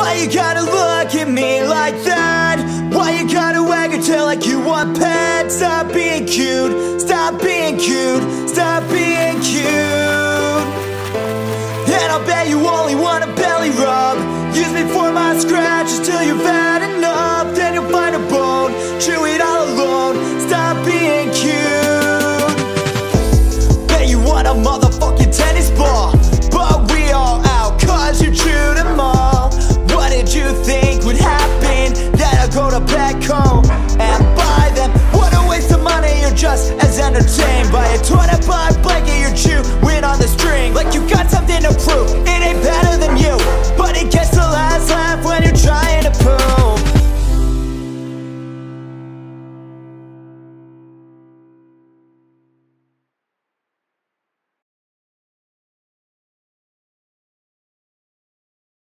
Why you gotta look at me like that? Why you gotta wag your tail like you want pets? Stop being cute, stop being cute, stop being cute. And I'll bet you only want a belly rub. Use me for my scratches till you've had enough. Then you'll find a bone, chew it